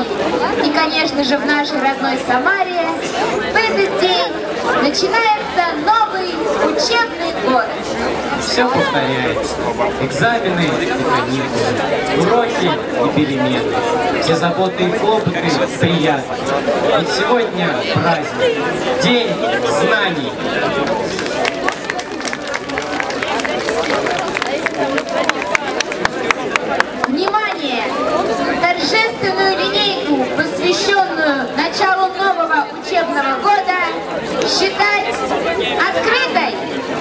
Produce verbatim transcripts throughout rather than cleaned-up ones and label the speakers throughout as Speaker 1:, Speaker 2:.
Speaker 1: И, конечно же, в нашей родной Самаре в этот день начинается новый учебный год.
Speaker 2: Все повторяется. Экзамены и каникулы, уроки и перемены. Все заботы и хлопоты приятны. Ведь сегодня праздник, день знаний.
Speaker 1: Внимание! Торжественную линейку, посвященную началу нового учебного года, считать открытой.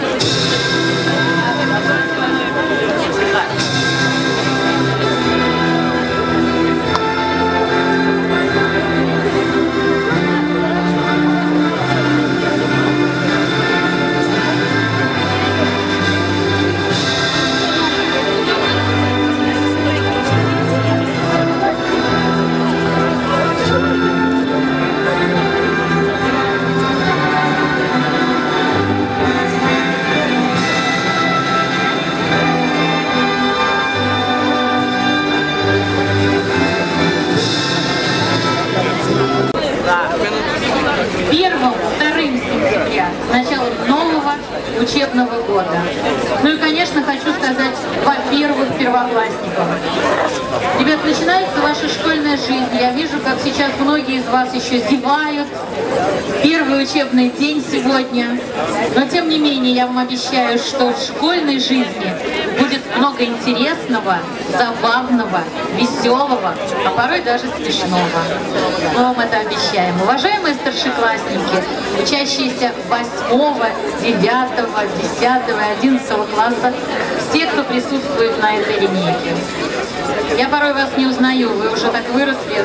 Speaker 3: Первым, вторым сентября, с началом нового учебного года. Ну и, конечно, хочу сказать, во-первых, первоклассникам. Ребят, начинается ваша школьная жизнь. Я вижу, как сейчас многие из вас еще зевают. Первый учебный день сегодня. Но, тем не менее, я вам обещаю, что в школьной жизни будет много интересного, забавного, веселого, а порой даже смешного. Мы вам это обещаем. Уважаемые старшеклассники, учащиеся восьмого, девятого, десятого и одиннадцатого класса, все, кто присутствует на этой линейке. Я порой вас не узнаю, вы уже так выросли.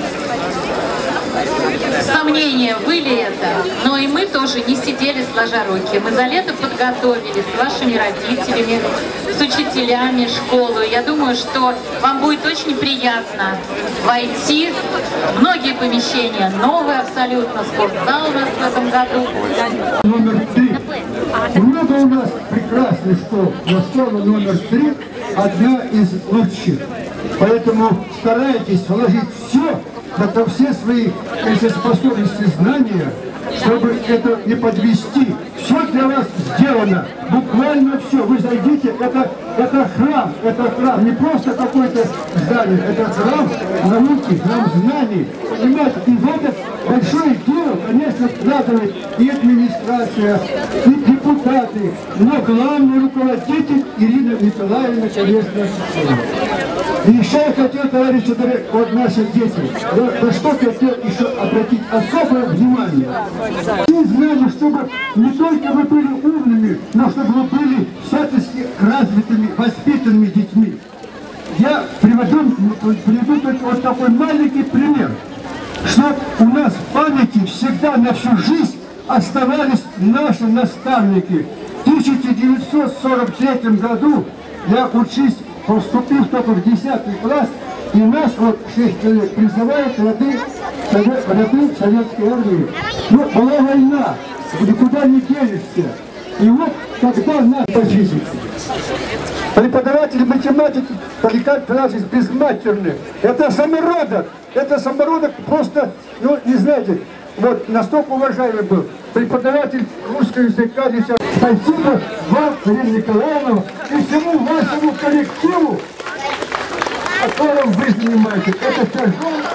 Speaker 3: Сомнения, вы ли это? Но и мы тоже не сидели сложа руки. Мы за лето подготовились с вашими родителями, с учителями школу. Я думаю, что вам будет очень приятно войти в многие помещения. Новый абсолютно спортзал у нас в этом году.
Speaker 4: Номер три. Много у нас прекрасных школ, но школа номер три одна из лучших. Поэтому старайтесь вложить все, это все свои способности, знания, чтобы это не подвести. Все для вас сделано, буквально все. Вы зайдите, это, это храм, это храм, не просто какое-то здание, это храм науки, храм знаний. Понимаете, и в это большое дело, конечно, вкладывает и администрация, и депутаты, но главный руководитель Ирина Николаевна, конечно, и еще я хотел, товарищи, вот наши дети, на что хотел еще обратить особое внимание. И знали, чтобы не только вы были умными, но чтобы вы были всячески развитыми, воспитанными детьми. Я приведу, приведу только вот такой маленький пример, что у нас в памяти всегда на всю жизнь оставались наши наставники. В тысяча девятьсот сорок третьем году я учусь, поступив только в десятый класс, и нас вот шесть человек призывают ряды, ряды советской армии. Но была война, никуда не денешься. И вот когда нас по физике, преподаватели математики, Поликарп Тарасович Безматерный, это самородок, это самородок просто, ну не знаете, вот настолько уважаемый был преподаватель русского языка. Спасибо вам, Ирина Николаевна, и всему вашему коллективу, которым вы занимаетесь. Это тяжело.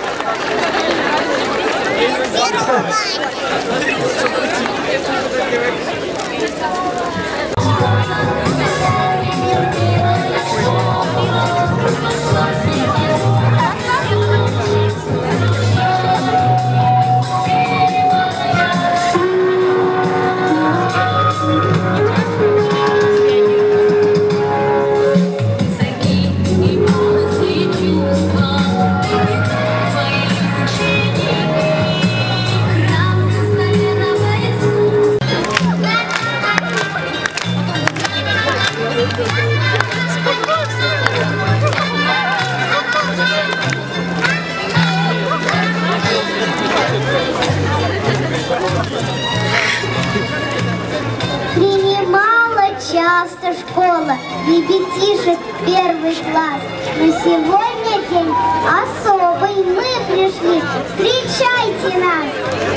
Speaker 5: Принимала часто школа ребятишек первый класс, но сегодня день особый. чтобы и мы пришли. Встречайте нас!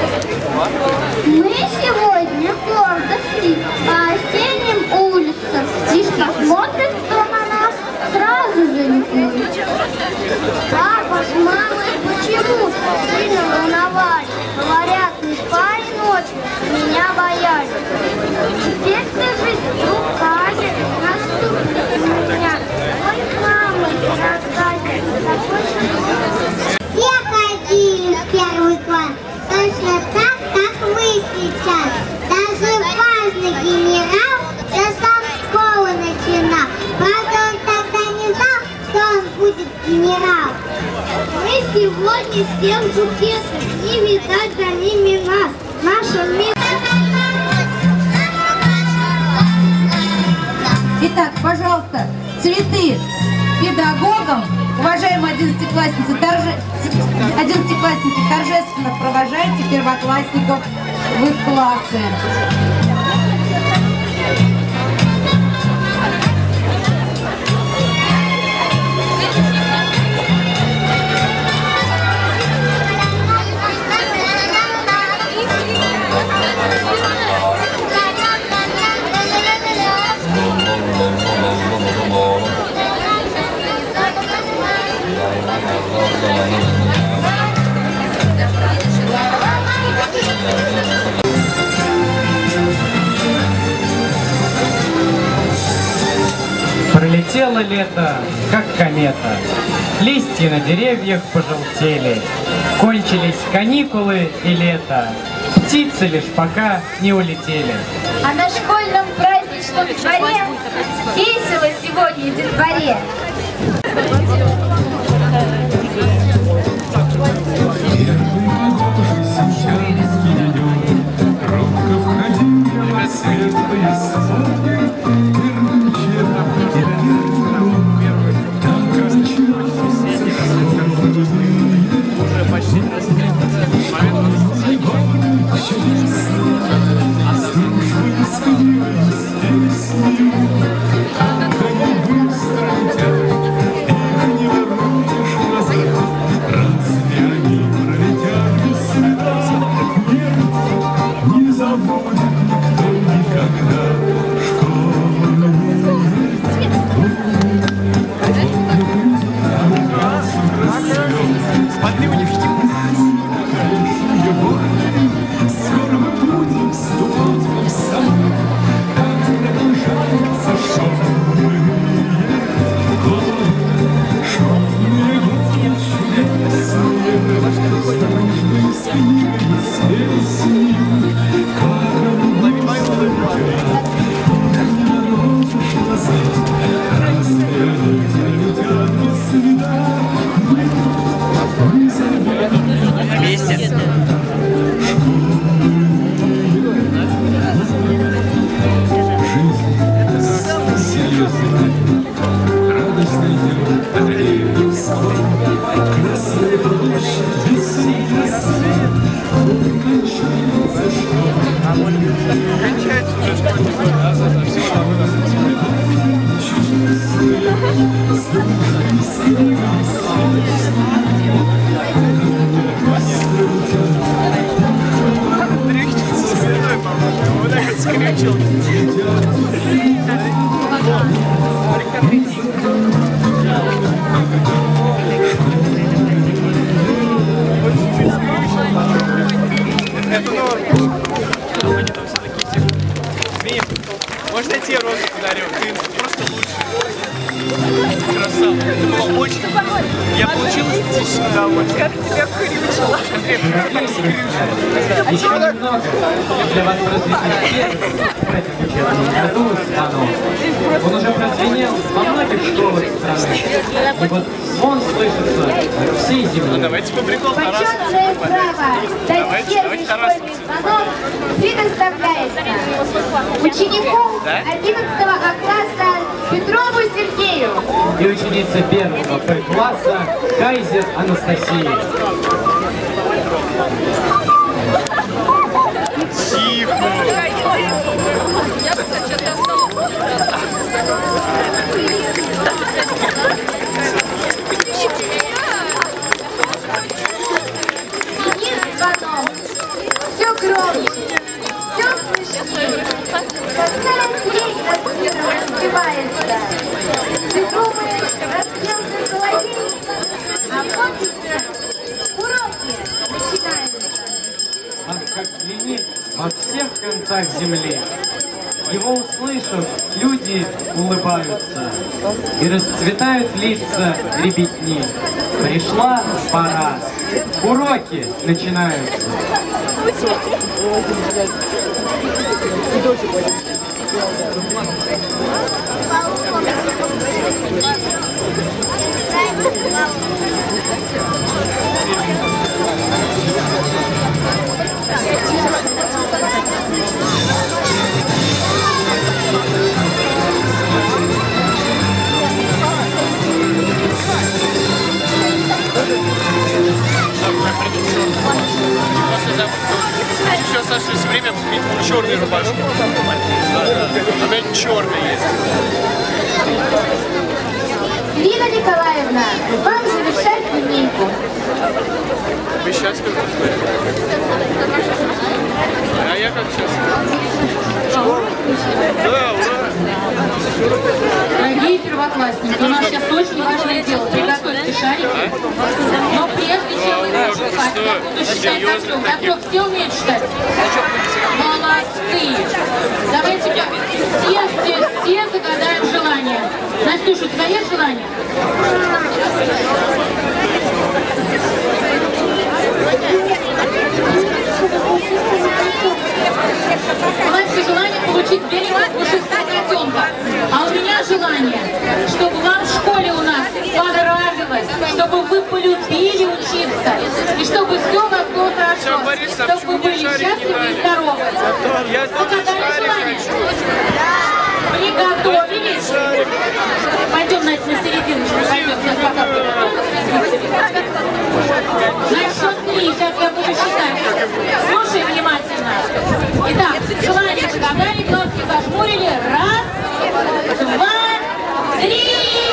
Speaker 5: Мы сегодня гордо шли по осенним улицам. Лишь посмотрит, кто на нас, сразу залюбует. Папа с мамой почему-то сильно волновались. Говорят, не спали ночью, меня боялись. Теперь ты жизнь руками наступит на меня. Ой, мама, рассказывай, такой же. Все ходили в первый класс, точно так, как мы сейчас. Даже важный генерал состав школы начинал. Правда, он тогда не знал, что он будет генерал. Мы сегодня всем букеты, не видать за ними нас. Наша мир.
Speaker 6: Итак, пожалуйста, цветы педагогам. Уважаемые одиннадцатиклассницы, торже... одиннадцатиклассники, торжественно провожайте первоклассников в их классы.
Speaker 2: Пролетело лето, как комета. Листья на деревьях пожелтели. Кончились каникулы и лето. Птицы лишь пока не улетели.
Speaker 1: А на школьном праздничном дворе весело сегодня детворе.
Speaker 7: Можно я тебе розу подарю? Ты просто лучший. Красава. Это было очень... Я получил эстетическое удовольствие. Как тебя крючило?
Speaker 2: Еще немного для вас развития в этом учебном году звонок. Он уже прозвенел во многих школах страны. И вот звон слышится от всей земли.
Speaker 7: Давайте по приколу Тарасу.
Speaker 1: Почетное право дать первый школьный звонок предоставляется ученику одиннадцатого А класса Петрову Сергею
Speaker 2: И ученица первого Б класса Кайзер Анастасии. концах земли. Его услышав, люди улыбаются, и расцветают лица ребятни. Пришла пора, уроки начинаются.
Speaker 7: Еще оставшееся время купить черные рубашки. Да, да. У меня черные есть.
Speaker 1: Лина Николаевна, вам завершать линейку.
Speaker 7: Вы сейчас как узнаете? А я как сейчас? Да, ура!
Speaker 3: Дорогие первоклассники, у нас сейчас очень важное дело. Приготовьте шарики. Но прежде чем вы начнете спать, я буду считать до трех. До трех все умеют считать? Молодцы! Давайте все, все, все загадаем желание. Настюша, у тебя есть желание? У нас все желание получить беленького пушистого котенка. А у меня желание, чтобы вам в школе у нас понравилось, чтобы вы полюбили учиться, и чтобы все у вас было хорошо, чтобы вы были счастливы и здоровы. Загадали желание? Приготовились? Пойдем, Настя, на серединочку, пойдем, сейчас пока приготовим. На счет три, сейчас я буду считать. Слушай внимательно. Итак, желание загадали, глазки зажмурили. Раз, два, три.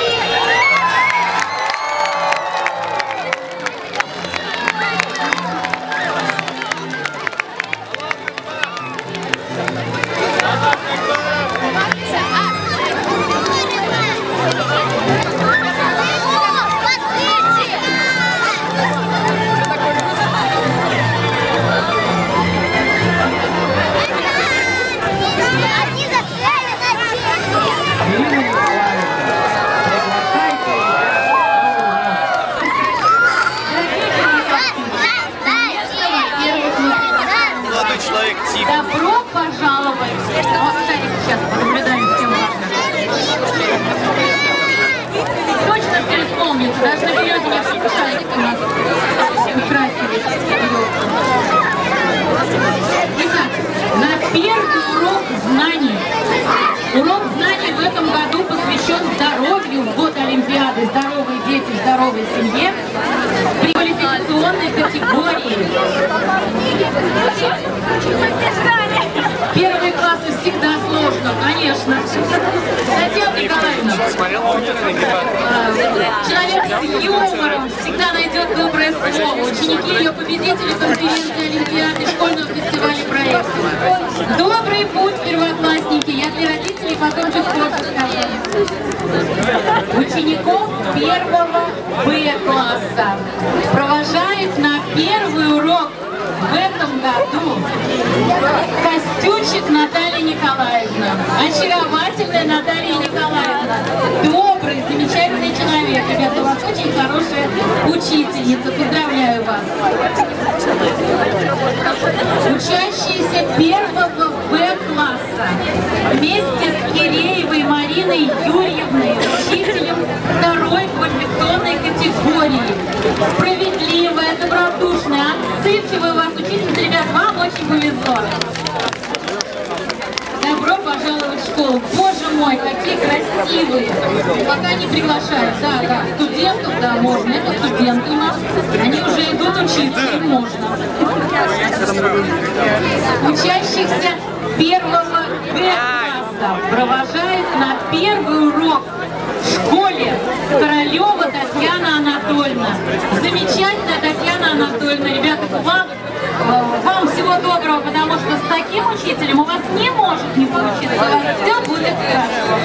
Speaker 3: Добро пожаловать! Вот шарик сейчас понаблюдаем, чем важно. Точно все вспомнит, даже на березе несколько шариков у нас украсили. Итак, на первый урок знаний. Урок знаний в этом году посвящен здоровью в год Олимпиады «Здоровые дети в здоровой семье» при квалификационной категории. Первые классы всегда сложно, конечно. Татьяна Николаевна, человек с юмором всегда найдет доброе слово. Ученики ее победители конференции Олимпиады школьного фестиваля проектов. Добрый путь, первоклассники. Я для родителей потом чуть позже скажу. Учеников первого Б-класса провожает на первый урок в этом году Костючек Наталья Николаевна. Очаровательная Наталья Николаевна. Добрый, замечательный человек. Ребята, у вас очень хорошая учительница. Поздравляю вас. Учащиеся первого Б-класса вместе с Киреевой Мариной Юрьевной, учителем второй квалификационной категории. Справедливая, добродушная, отзывчивая у вас учительница. Ребят, вам очень повезло. Добро пожаловать в школу. Боже мой, какие красивые. Пока не приглашают. Да, да, студентов, да, можно. Это студенты у нас. Они уже идут учиться, им можно. Учащихся первого Г-класса провожает на первый урок в школе Королева Татьяна Анатольевна. Замечательная Татьяна Анатольевна. Ребята, вам, вам всего доброго, потому что с таким учителем у вас не может не получиться. У вас все будет хорошо.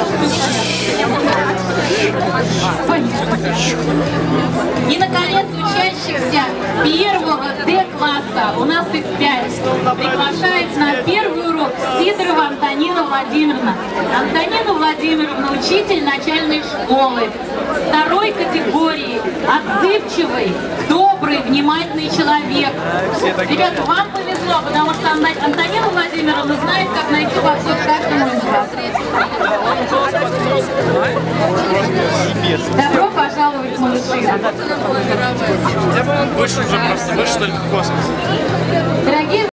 Speaker 3: И, наконец, Друзья, первого Д-класса, у нас их пять, приглашает на первый урок Сидорова Антонина Владимировна. Антонина Владимировна, учитель начальной школы, второй категории, отзывчивый, добрый, внимательный человек. Ребята, вам повезло, потому что Антонина Владимировна знает, как найти подход каждому из вас. Добро пожаловать, малыши.
Speaker 7: Выше уже просто, выше только в космос.